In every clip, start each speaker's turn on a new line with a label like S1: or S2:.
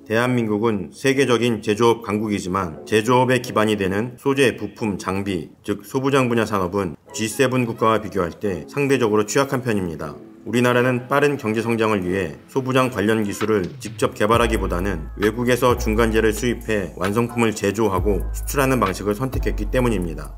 S1: 대한민국은 세계적인 제조업 강국이지만 제조업의 기반이 되는 소재, 부품, 장비, 즉 소부장 분야 산업은 G7 국가와 비교할 때 상대적으로 취약한 편입니다. 우리나라는 빠른 경제 성장을 위해 소부장 관련 기술을 직접 개발하기보다는 외국에서 중간재를 수입해 완성품을 제조하고 수출하는 방식을 선택했기 때문입니다.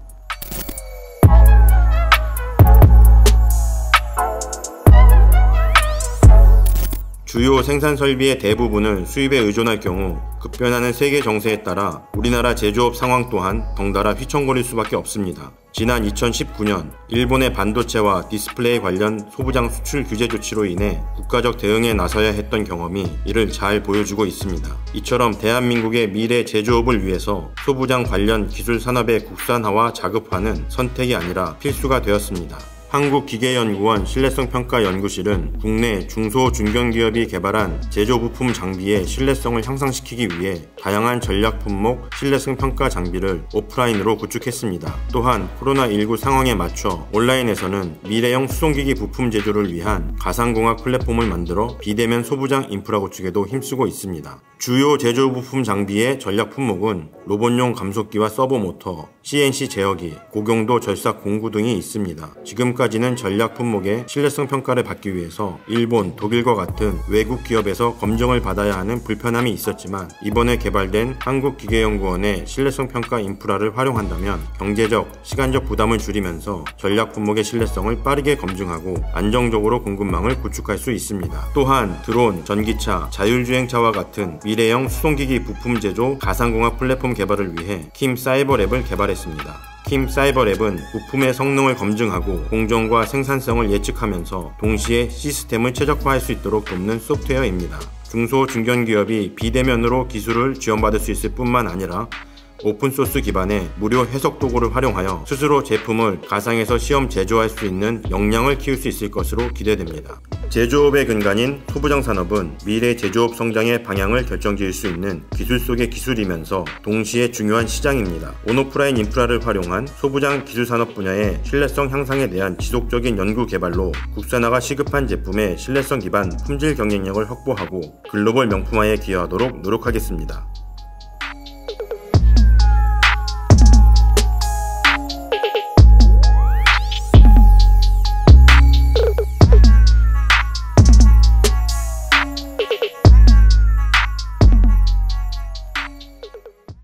S1: 주요 생산 설비의 대부분을 수입에 의존할 경우 급변하는 세계 정세에 따라 우리나라 제조업 상황 또한 덩달아 휘청거릴 수밖에 없습니다. 지난 2019년 일본의 반도체와 디스플레이 관련 소부장 수출 규제 조치로 인해 국가적 대응에 나서야 했던 경험이 이를 잘 보여주고 있습니다. 이처럼 대한민국의 미래 제조업을 위해서 소부장 관련 기술 산업의 국산화와 자급화는 선택이 아니라 필수가 되었습니다. 한국기계연구원 신뢰성평가연구실은 국내 중소 중견기업이 개발한 제조부품 장비의 신뢰성을 향상시키기 위해 다양한 전략 품목 신뢰성 평가 장비를 오프라인으로 구축했습니다. 또한 코로나19 상황에 맞춰 온라인에서는 미래형 수송기기 부품 제조를 위한 가상공학 플랫폼을 만들어 비대면 소부장 인프라 구축에도 힘쓰고 있습니다. 주요 제조부품 장비의 전략 품목은 로봇용 감속기와 서버모터, CNC 제어기, 고경도 절삭 공구 등이 있습니다. 지금까지는 전략 품목의 신뢰성 평가를 받기 위해서 일본, 독일과 같은 외국 기업에서 검증을 받아야 하는 불편함이 있었지만 이번에 개발된 한국기계연구원의 신뢰성 평가 인프라를 활용한다면 경제적, 시간적 부담을 줄이면서 전략 품목의 신뢰성을 빠르게 검증하고 안정적으로 공급망을 구축할 수 있습니다. 또한 드론, 전기차, 자율주행차와 같은 미래형 수송기기 부품 제조 가상공학 플랫폼 개발을 위해 킴사이버랩을 개발했습니다. 킴사이버랩은 부품의 성능을 검증하고 공정과 생산성을 예측하면서 동시에 시스템을 최적화할 수 있도록 돕는 소프트웨어입니다. 중소 중견기업이 비대면으로 기술을 지원받을 수 있을 뿐만 아니라 오픈소스 기반의 무료 해석 도구를 활용하여 스스로 제품을 가상에서 시험 제조할 수 있는 역량을 키울 수 있을 것으로 기대됩니다. 제조업의 근간인 소부장 산업은 미래 제조업 성장의 방향을 결정지을 수 있는 기술 속의 기술이면서 동시에 중요한 시장입니다. 온오프라인 인프라를 활용한 소부장 기술산업 분야의 신뢰성 향상에 대한 지속적인 연구 개발로 국산화가 시급한 제품의 신뢰성 기반 품질 경쟁력을 확보하고 글로벌 명품화에 기여하도록 노력하겠습니다.